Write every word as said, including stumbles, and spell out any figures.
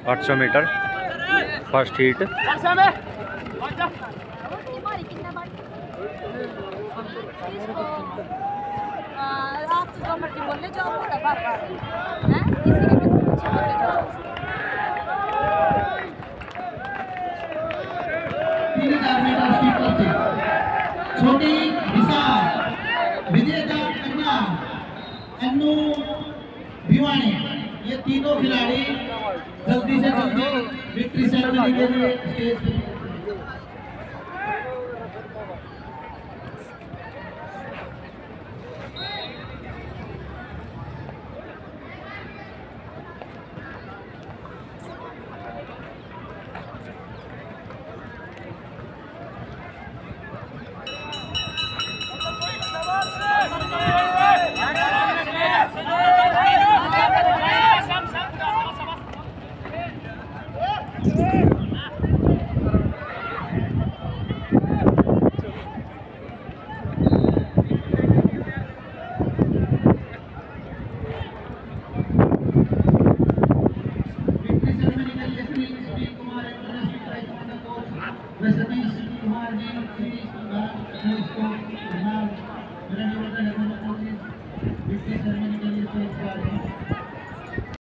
आठ सौ metre first heat. छोटी विशाल विजेता कन्या अन्नू भिवानी, ये तीनों खिलाड़ी जल्दी से जल्दी विक्ट्री सेरेमनी के लिए स्टेज पे। This is